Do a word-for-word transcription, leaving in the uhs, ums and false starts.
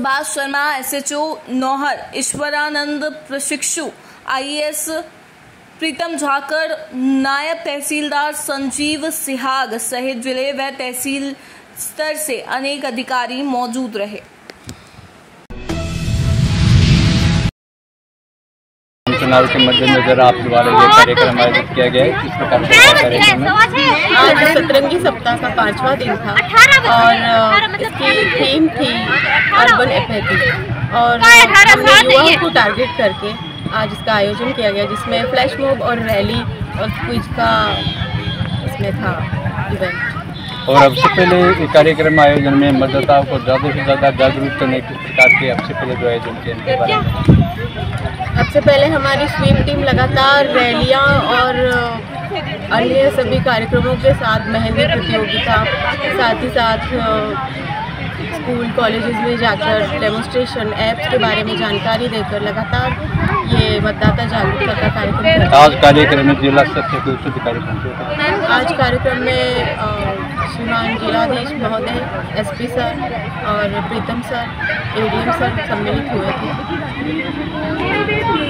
Subhash Sharma, SHO Nohar Ishwaranand, प्रशिक्षु IAS प्रीतम झाकर, नायब तहसीलदार संजीव सिहाग सहित जिले व तहसील स्तर से अनेक अधिकारी मौजूद रहे। चुनाव के मद्देनजर आप द्वारा ये कार्यक्रम आयोजित किया गया है, किस प्रकार का कार्यक्रम है? आज सतरंगी सप्ताह का पांचवा दिन था और इसकी थीम थी अर्बन एपैथी और हमने युवाओं को टारगेट करके आज इसका आयोजन किया गया, जिसमें फ्लैश मॉब और रैली और क्विज का इसमें था इवेंट। और अब से पहले ये कार्यक्रम आयोजन में मतदाताओं को ज़्यादा से ज़्यादा जागरूक करने किस प्रकार के अब से पहले जो आयोजन किए इनके बारे में? अब से पहले हमारी स्वीप टीम लगातार रैलियां और अन्य सभी कार्यक्रमों के साथ मेहंदी प्रतियोगिता, साथ ही साथ स्कूल कॉलेजेस में जाकर डेमोन्स्ट्रेशन ऐप्स के बारे में जानकारी देकर लगातार ये मतदाता जागरूकता का कार्यक्रम। आज कार्यक्रम में जिला स्तर से कुछ अधिकारी पहुंचे। आज कार्यक्रम में श्रीमान जिलाधीश महोदय, एसपी सर और प्रीतम सर, एडीएम सर सम्मिलित हुए थे।